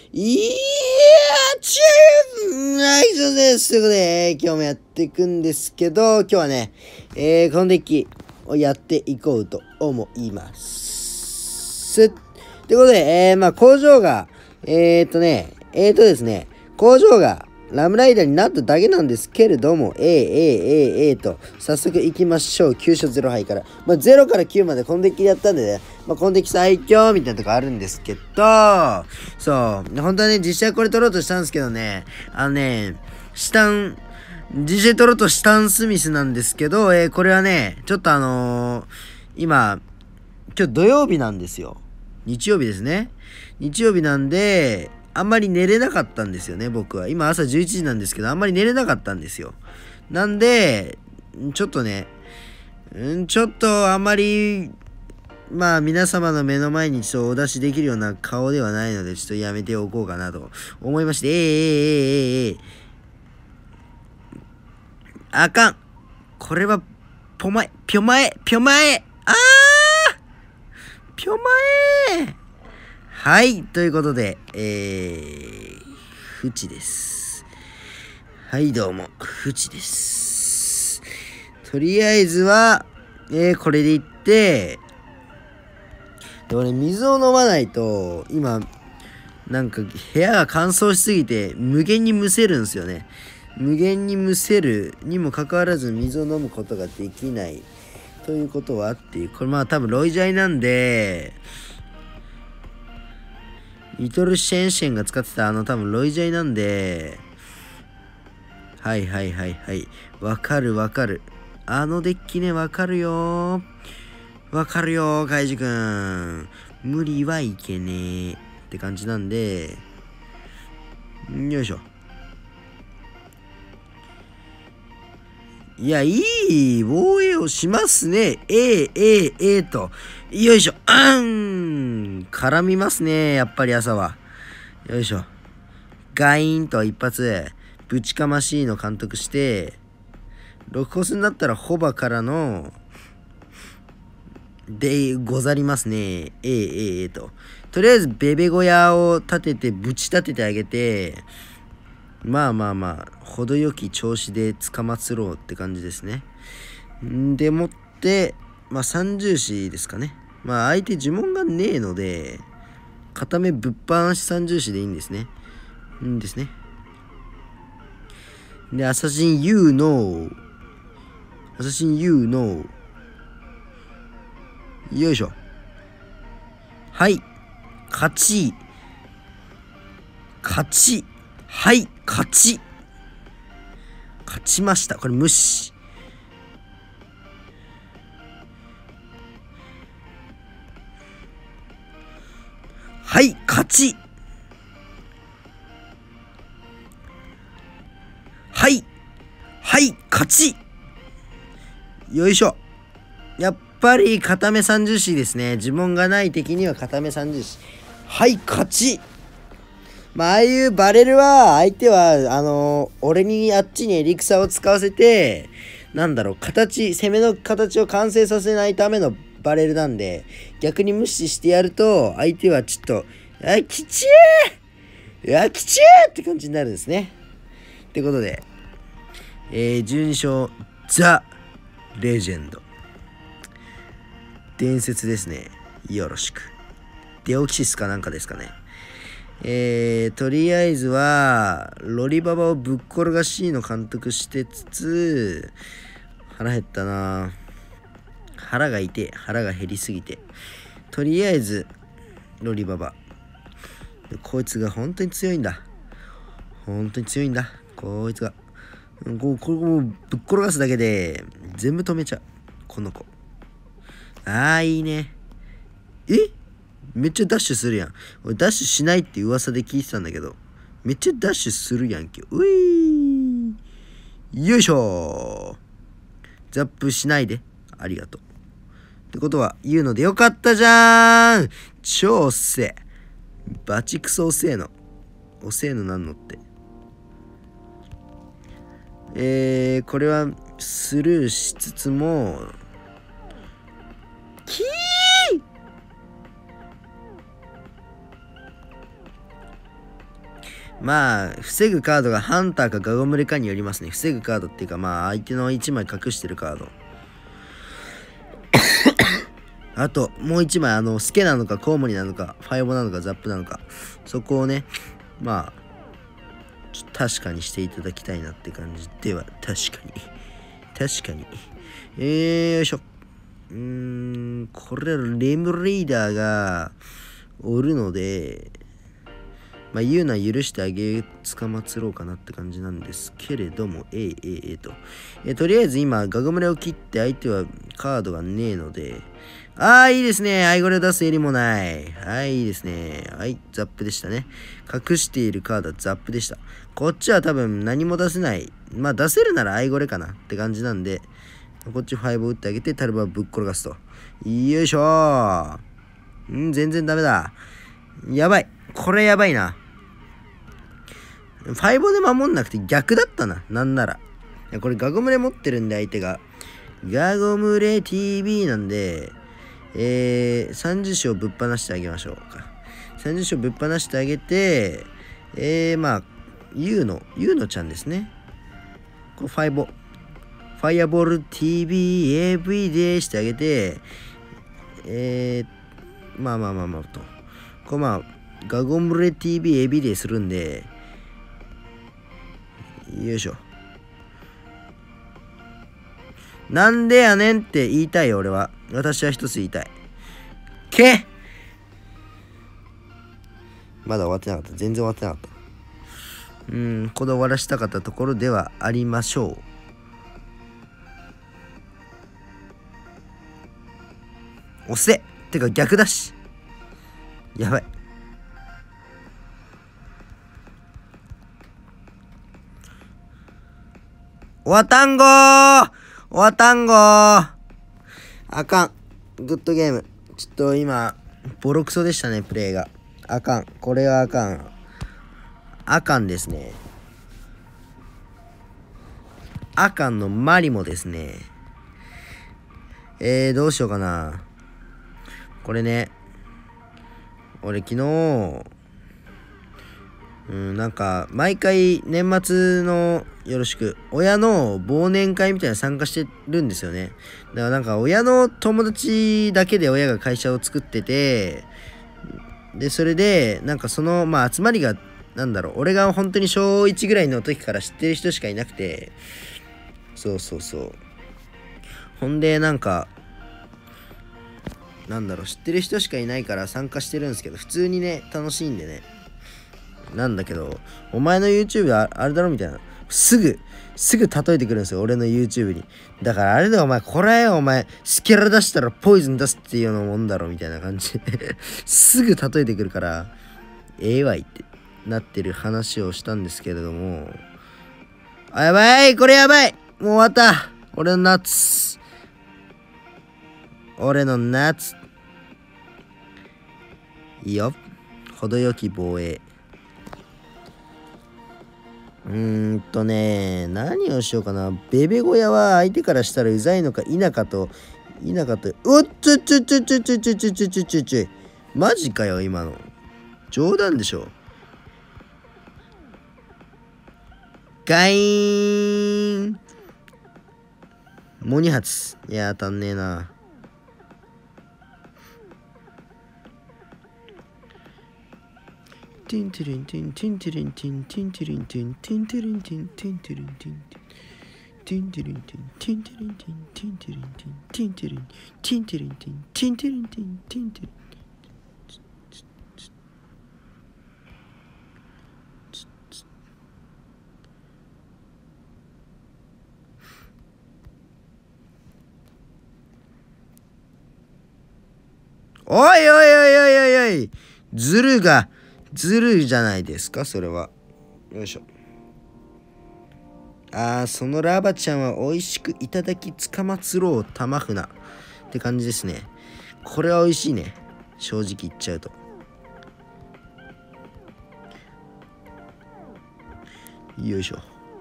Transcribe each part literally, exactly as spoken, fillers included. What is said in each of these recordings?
いやー、ちゅーはい、そうです。ということで、今日もやっていくんですけど、今日はね、えー、このデッキをやっていこうと思います。ということで、えー、まあ、工場が、えーとね、えーとですね、工場が、ラムライダーになっただけなんですけれども、えー、えー、えー、えーと、早速行きましょう。きゅう勝ゼロ敗から。まあ、ゼロからきゅうまでこのデッキでやったんでね、まあ、このデッキ最強みたいなとこあるんですけど、そう、本当はね、実写これ取ろうとしたんですけどね、あのね、シタン、実写取ろうとしたンスミスなんですけど、えー、これはね、ちょっとあのー、今、今日土曜日なんですよ。日曜日ですね。日曜日なんで、あんまり寝れなかったんですよね、僕は。今朝じゅういちじなんですけど、あんまり寝れなかったんですよ。なんで、ちょっとね、んちょっとあんまり、まあ皆様の目の前にちょっとお出しできるような顔ではないので、ちょっとやめておこうかなと思いまして、えー、えー、えー、えー、あかん。これは、ぽまえ、ぴょまえ、ぴょまえ、あーぴょまえはい、ということで、えー、ふちです。はい、どうも、ふちです。とりあえずは、えー、これでいって、でもね、水を飲まないと、今、なんか部屋が乾燥しすぎて、無限にむせるんですよね。無限にむせるにもかかわらず水を飲むことができない。ということはっていう、これまあ多分ロイジャイなんで、リトルシェンシェンが使ってたあの多分ロイジャイなんで、はいはいはいはい。わかるわかる。あのデッキね、わかるよ。わかるよ、カイジ君。無理はいけねえ。って感じなんで、よいしょ。いや、いい防衛をしますね。ええ、ええ、ええと。よいしょ。うん。絡みますね。やっぱり朝は。よいしょ。ガイーンと一発、ぶちかましいの監督して、ろくコスになったらホバからの、でござりますね。ええ、ええ、と。とりあえず、ベベ小屋を立てて、ぶち立ててあげて、まあまあまあ、程よき調子で捕まつろうって感じですね。んでもって、まあ三重視ですかね。まあ相手呪文がねえので、片目ぶっ放し三重視でいいんですね。んですね。で、アサシン U の、アサシン U の、よいしょ。はい。勝ち。勝ち。はい。勝ち。勝ちました。これ無視。はい。勝ち。はい。はい。勝ち。よいしょ。やっぱり片目三重視ですね。呪文がない敵には片目三重視。はい、勝ち。まあ、ああいうバレルは、相手は、あのー、俺にあっちにエリクサを使わせて、なんだろう、形、攻めの形を完成させないためのバレルなんで、逆に無視してやると、相手はちょっと、あ、きちーいや、きちーって感じになるんですね。ってことで、えー、じゅうに勝、ザ・レジェンド。伝説ですね。よろしく。デオキシスかなんかですかね。えー、とりあえずは、ロリババをぶっ転がしの監督してつつ、腹減ったな。腹が痛い。腹が減りすぎて。とりあえず、ロリババ。こいつが本当に強いんだ。本当に強いんだ。こいつが。こう、これもうぶっ転がすだけで、全部止めちゃう。この子。ああ、いいね。えめっちゃダッシュするやん。俺ダッシュしないって噂で聞いてたんだけど、めっちゃダッシュするやんけ。ういーよいしょー。ザップしないで。ありがとう。ってことは、言うのでよかったじゃーん。超おっせえ。バチクソおせえの。おせえのなんのって。えー、これはスルーしつつも、キーまあ、防ぐカードがハンターかガゴムレかによりますね。防ぐカードっていうか、まあ、相手のいちまい隠してるカード。あと、もういちまい、あの、スケなのか、コウモリなのか、ファイボなのか、ザップなのか、そこをね、まあ、ちょっと確かにしていただきたいなって感じでは、確かに。確かに。えー、よいしょ。うーん、これ、レムリーダーがおるので、まあ、言うのは許してあげつかまつろうかなって感じなんですけれども、ええええええと。えとりあえず今、ガゴムレを切って相手はカードがねえので、ああ、いいですね。アイゴレを出す襟もない。はい、いいですね。はい、ザップでしたね。隠しているカードはザップでした。こっちは多分何も出せない。まあ、出せるならアイゴレかなって感じなんで、こっちファイブを打ってあげて、タルバをぶっ転がすと。よいしょー。ん、全然ダメだ。やばい。これやばいな。ファイブで守んなくて逆だったな。なんなら。これガゴムレ持ってるんで相手が。ガゴムレ ティービー なんで、えー、さんじゅう章ぶっ放してあげましょうか。さんじゅう章ぶっ放してあげて、えー、まあ、ユーノ、ユーノちゃんですね。これファイボ。ファイアボール ティービー エーブイ でしてあげて、えー、まあまあまあまあと。これまあ、ガゴムレ ティービー エービー でするんで、よいしょ。なんでやねんって言いたいよ、俺は。私は一つ言いたい。けまだ終わってなかった。全然終わってなかった。うーん、ここで終わらしたかったところではありましょう。押せてか逆だし。やばい。終わったんごー終わったんごーあかん。グッドゲーム。ちょっと今、ボロクソでしたね、プレイが。あかん。これはあかん。あかんですね。あかんのマリモですね。えー、どうしようかな。これね。俺昨日、うん、なんか、毎回年末のよろしく、親の忘年会みたいな参加してるんですよね。だからなんか、親の友達だけで親が会社を作ってて、で、それで、なんかその、まあ集まりが、なんだろう、俺が本当に小いちぐらいの時から知ってる人しかいなくて、そうそうそう。ほんで、なんか、なんだろう、知ってる人しかいないから参加してるんですけど、普通にね、楽しいんでね。なんだけど、お前の YouTube ああれだろみたいな。すぐ、すぐ例えてくるんですよ、俺の YouTube に。だからあれだよ、お前、これよ、お前、スキャラ出したらポイズン出すっていうようなもんだろ、みたいな感じで。すぐ例えてくるから、ええわいってなってる話をしたんですけれども。あ、やばいこれやばいもう終わった俺の夏。俺の夏。いいよ。程よき防衛。うーんとね、何をしようかな。ベベ小屋は相手からしたらうざいのか否かと、否かと、うっちょちょちょちょちょちょちょちょちょちょちょマジかよ、今の。冗談でしょ。ガイーンもうに発。いや、当たんねえな。ティンティリンティンティンティリンティンティンティリンティンティンティリンティンティンティリンティンティンティリンティンティンティリンティンティンティリンティンティンティリンティンティリンティンティンティリンティンティンティリンおいおいおいおいおいおいズルがズルじゃないですかそれは。よいしょ。あー、そのラバちゃんは美味しくいただきつかまつろう玉船って感じですね。これは美味しいね。正直言っちゃうと。よいしょ。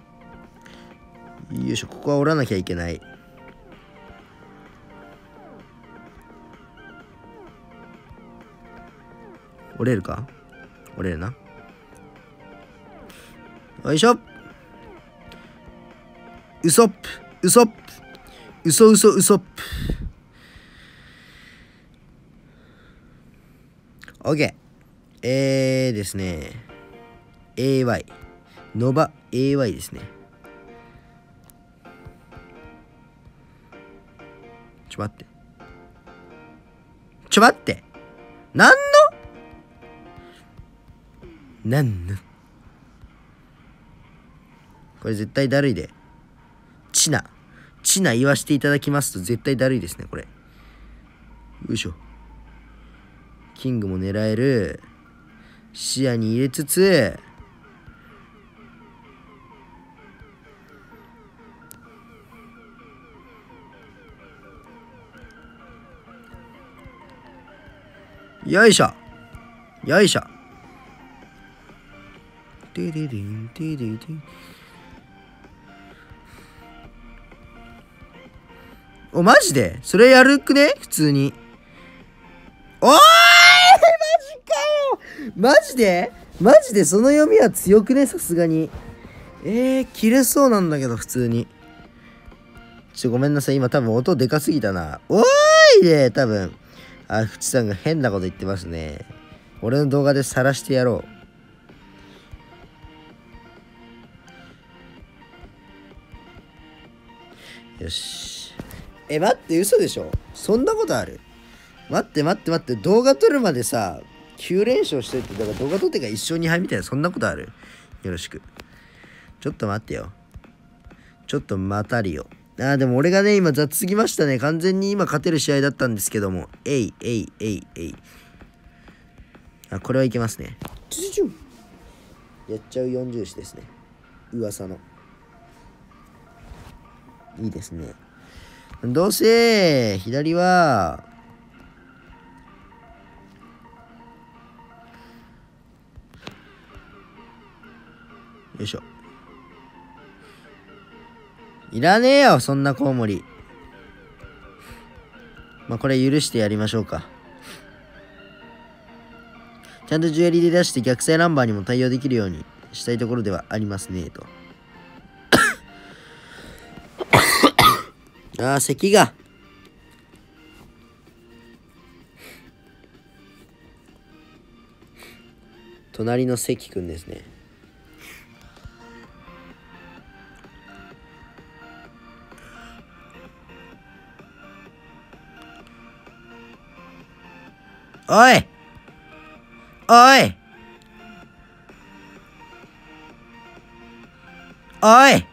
よいしょ。ここは折らなきゃいけない。折れるか折れるな。 よいしょ。ウソップ、ウソップ、ウソウソウソップ。OK。えーですね。エーワイ。ノバ エーワイ ですね。ちょ待って。ちょ待って。なんのなんのこれ絶対だるいで。チナ。チナ言わしていただきますと絶対だるいですね、これ。よいしょ。キングも狙える。視野に入れつつ、よいしょ。よいしょ。でででんでででん。お、マジでそれやるくね普通に。おーいマジかよマジでマジでその読みは強くねさすがに。えー、切れそうなんだけど、普通に。ちょ、ごめんなさい。今多分音でかすぎたな。おーいで、多分。あ、ふちさんが変なこと言ってますね。俺の動画で晒してやろう。よし。え、待って、嘘でしょそんなことある？待って待って待って、動画撮るまでさ、きゅう連勝しといて、だから動画撮ってからいっ勝に敗みたいな、そんなことある？よろしく。ちょっと待ってよ。ちょっと待たりよ。あー、でも俺がね、今雑すぎましたね。完全に今勝てる試合だったんですけども。えい、えい、えい、えい。あ、これはいけますね。やっちゃうよん重視ですね。噂の。いいですね。どうせ、左は、よいしょ。いらねえよ、そんなコウモリ。まあ、これ許してやりましょうか。ちゃんとジュエリーで出して逆サイナンバーにも対応できるようにしたいところではありますね、と。ああ、咳が。隣の関くんですね。おいおいおい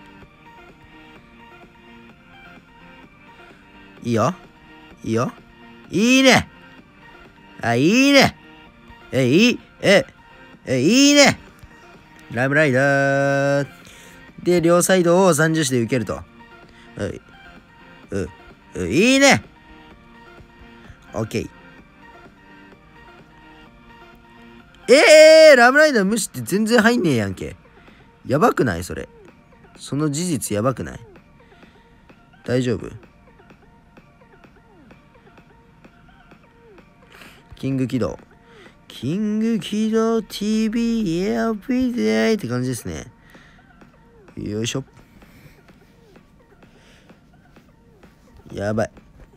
いいよいいよいいねあ、いいねえ、いいえ、え、いいねラムライダーで、両サイドをさんじゅう視で受けると。はい。う、う、いいねオッケー。えー、ラムライダー無視って全然入んねえやんけ。やばくないそれ。その事実やばくない？大丈夫？キング起動。キング起動 ティービー エアビデイって感じですね。よいしょ。やばい。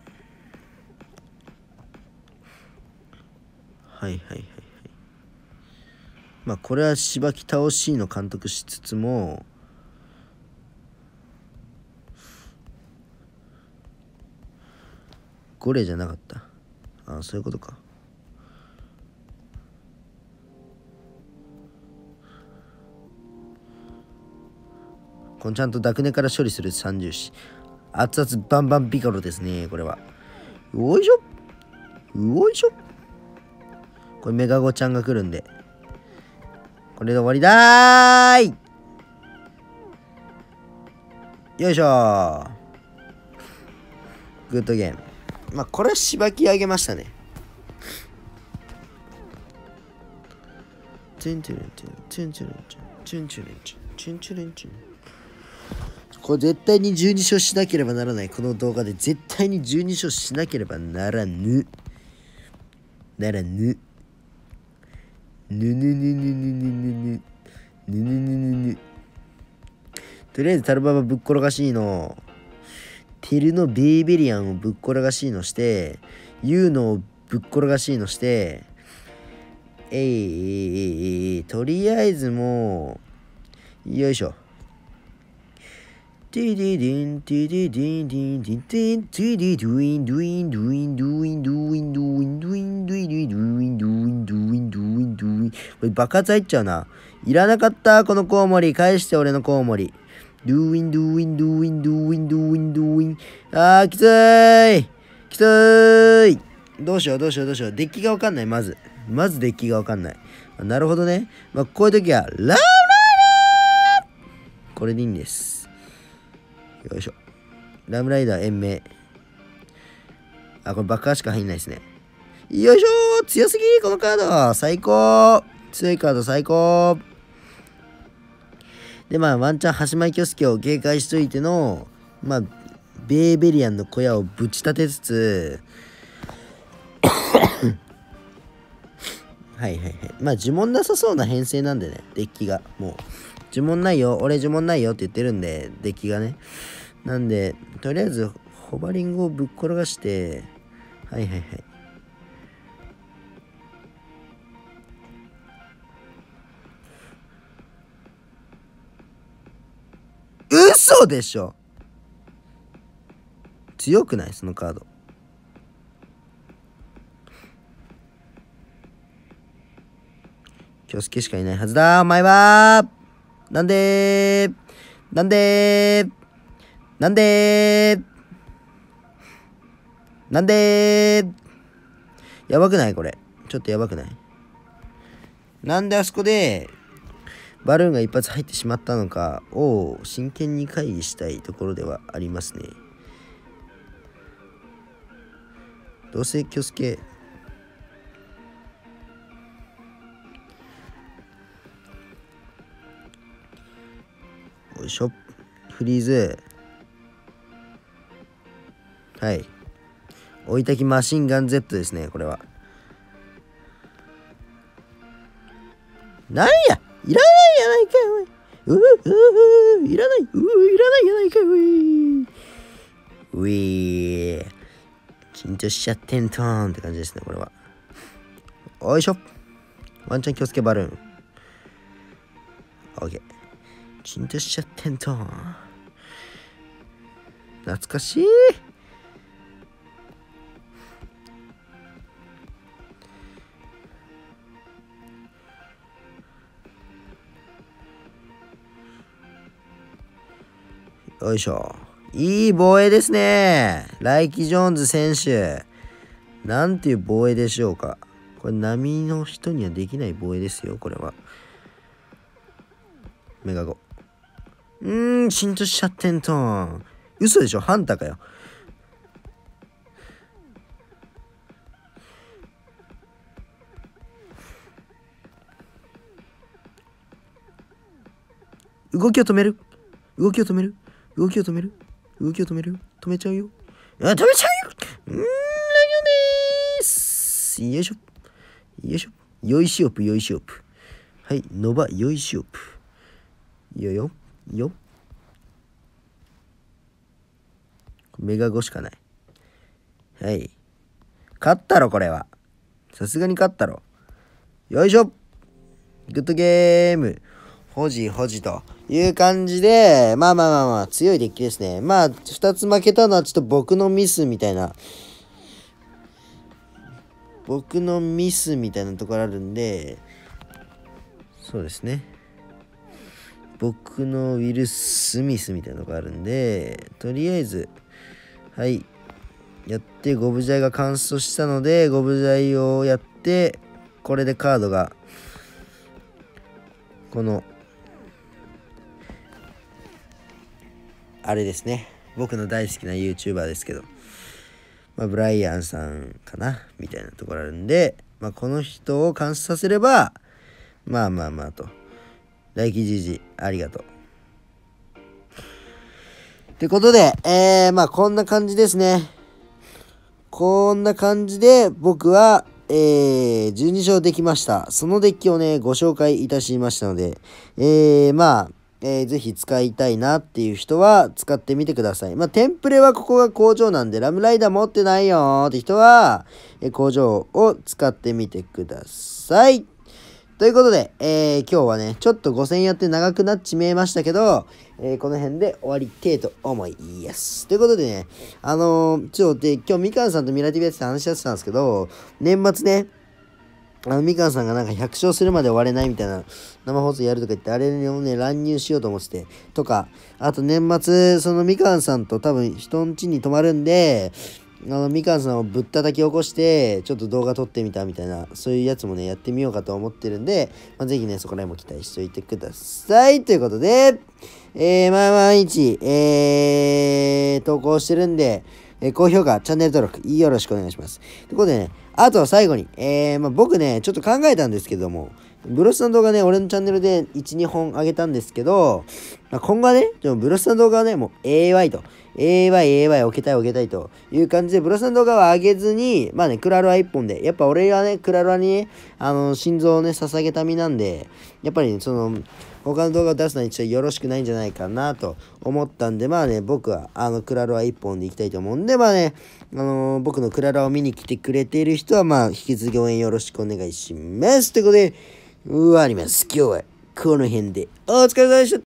はいはいはいはい。まあこれはしばき倒しの監督しつつも、ゴレじゃなかった。ああ、そういうことか。このちゃんとダクネから処理する三重視。熱々バンバンピカロですね、これは。よいしょよいしょこれメガゴちゃんが来るんで。これで終わりだーいよいしょーグッドゲーム。まあこれはしばき上げましたね。チュンチュルンチュンチュンチュルンチュンチュンチュルンチュンチュンチュルンチュン。これ絶対にじゅうに勝しなければならない。この動画で絶対にじゅうに勝しなければならぬ。ならぬ。ぬぬぬぬぬぬぬぬ。 ぬぬぬぬぬ。とりあえずタルババぶっ転がしの。テルのベーベリアンをぶっ転がしのして、ユーノをぶっ転がしのして、えいえいえいえい、とりあえずもう、よいしょ。ティディディン、ティディディン、ティディディン、ティディドゥイン、ドゥイン、ドゥイン、ドゥイン、ドゥイン、ドゥイン、ドゥイン、ドゥイン、ドゥイン、ドゥイン、ドゥイン、ドゥイン、ドゥイン。これ爆発入っちゃうな。いらなかった、このコウモリ。返して、俺のコウモリ。ドゥイン、ドゥイン、ドゥイン、ドゥイン、ドゥイン、ドゥイン。あー、きつい。きつい。どうしよう、どうしよう、どうしよう。デッキがわかんない、まず。まずデッキがわかんない。なるほどね。まあ、こういう時は、ラウラーこれでいいんです。よいしょ。ラムライダー延命。あ、これ爆破しか入んないですね。よいしょー、強すぎこのカード最高強いカード最高で、まあ、ワンチャン、ハシマイキョスケを警戒しといての、まあ、ベーベリアンの小屋をぶち立てつつ、はいはいはい。まあ、呪文なさそうな編成なんでね、デッキが。もう、呪文ないよ、俺呪文ないよって言ってるんで、デッキがね。なんで、とりあえず、ホバリングをぶっ転がして、はいはいはい。嘘でしょ強くないそのカード。キョスケしかいないはずだお前はなんでーなんでーなんでーなんでーやばくないこれ。ちょっとやばくないなんであそこで、バルーンが一発入ってしまったのかを真剣に会議したいところではありますね。どうせキョスケよいしょフリーズはい置いたきマシンガン Z ですねこれは。なんやいらないやないかおいううういらないうういらないやないかおいうい緊張しちゃってんとーんって感じですねこれは。おいしょワンチャン気をつけバルーンオッケー緊張しちゃってんとーん懐かしいよいしょいい防衛ですねライキ・ジョーンズ選手なんていう防衛でしょうかこれ波の人にはできない防衛ですよこれは。メガゴうーん浸透しちゃってんとん嘘でしょハンタかよ。動きを止める動きを止める動きを止める動きを止める止めちゃうよあ止めちゃうようーんライオンでーすよいしょよいしょよいしおぷよいしおぷはいノバよいしおぷよよよメガごしかないはい勝ったろこれはさすがに勝ったろよいしょグッドゲームほじほじという感じで、まあまあまあまあ、強いデッキですね。まあ、二つ負けたのはちょっと僕のミスみたいな、僕のミスみたいなところあるんで、そうですね。僕のウィル・スミスみたいなところあるんで、とりあえず、はい、やってゴブジャイが完走したので、ゴブジャイをやって、これでカードが、この、あれですね僕の大好きな YouTuber ですけど、まあ、ブライアンさんかなみたいなところあるんで、まあ、この人を監視させればまあまあまあと大輝じじありがとうってことでえー、まあこんな感じですねこんな感じで僕はえー、じゅうに勝できました。そのデッキをね、ご紹介いたしましたので、えー、まあ、えー、ぜひ使いたいなっていう人は使ってみてください。まあ、テンプレはここが工場なんで、ラムライダー持ってないよーって人は、えー、工場を使ってみてください。ということで、えー、今日はね、ちょっとごせんやって長くなっちまいましたけど、えー、この辺で終わりてえと思います。ということでね、あのー、ちょっとで、今日みかんさんとミラティブやってて話し合ってたんですけど、年末ね、あの、みかんさんがなんかひゃく勝するまで終われないみたいな生放送やるとか言って、あれをね、乱入しようと思ってて、とか、あと年末、そのみかんさんと多分人ん家に泊まるんで、あの、みかんさんをぶったたき起こして、ちょっと動画撮ってみたみたいな、そういうやつもね、やってみようかと思ってるんで、まあ、ぜひね、そこら辺も期待しておいてください。ということで、えー、まあ、毎日、えー、投稿してるんで、えー、高評価、チャンネル登録、よろしくお願いします。ということでね、あとは最後に、えー、まあ、僕ね、ちょっと考えたんですけども、ブロスの動画ね、俺のチャンネルでいち、にほん上げたんですけど、まあ、今後はね、でもブロスの動画はね、もう エーワイ と、エーワイ、エーワイ 置けたい置けたいという感じで、ブロスの動画は上げずに、まあね、クラロワいっぽんで、やっぱ俺はね、クラロワにね、あの、心臓をね、捧げた身なんで、やっぱり、ね、その、他の動画を出すのにちょっとよろしくないんじゃないかなと思ったんで、まあね、僕はあのクラロワいっぽんでいきたいと思うんで、まあね、あのー、僕のクラロワを見に来てくれている人は、まあ、引き続き応援よろしくお願いします。ということで、終わります。今日はこの辺でお疲れ様でした。